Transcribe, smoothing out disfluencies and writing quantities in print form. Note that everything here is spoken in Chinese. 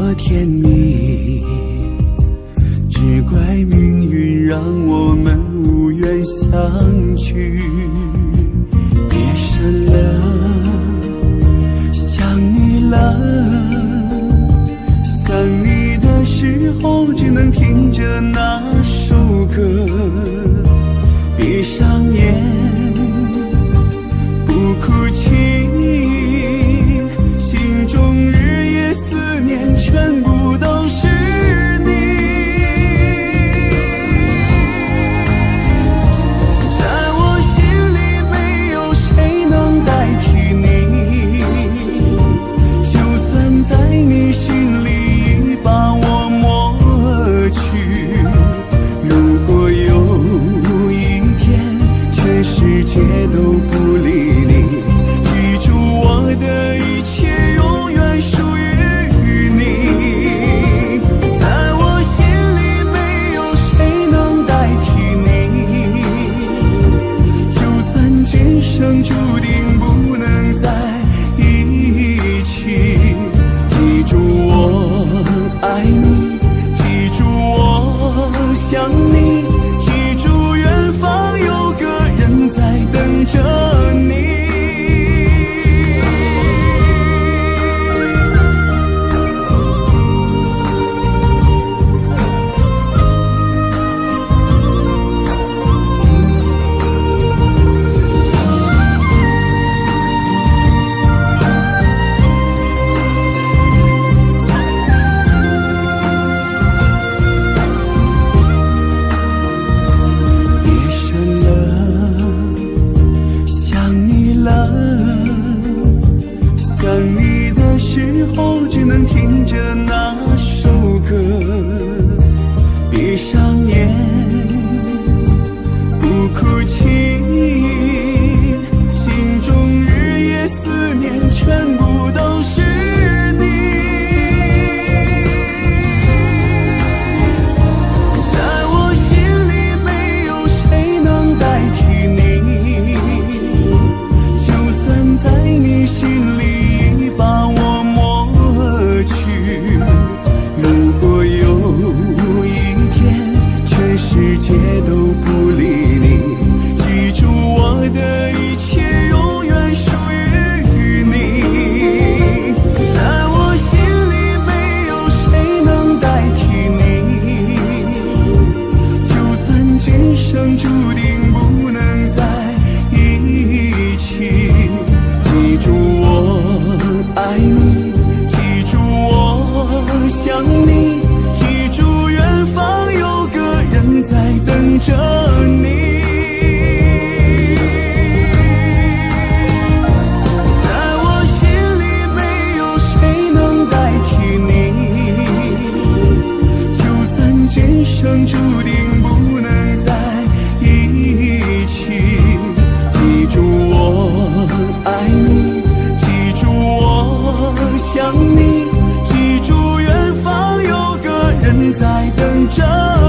多甜蜜，只怪命运让我们无缘相聚。别删了，想你了，想你的时候只能听着那首歌，闭上眼不哭泣，心中日夜思念全部都是你。在我心里没有谁能代替你，就算在你心里已把我抹去。如果有一天全世界都不理你，记住我的一切永远属于你。在我心里没有谁能代替你，就算今生注定不能在一起，记住我爱你，记住我想你，记住远方有个人在等着你。只能听着那首歌，闭上眼不哭泣，心中日夜思念全部都是你。在我心里没有谁能代替你，就算在你心里已把我如果有一天全世界都不理你，记住我的一切永远属于你。在我心里没有谁能代替你，就算今生注定不能在一起，记住我爱你，记住我想你，记住远方有个人在等着你。在我心里没有谁能代替你，就算今生注定不能在一起，记住我爱你，记住我想你，记住远方有个人在等着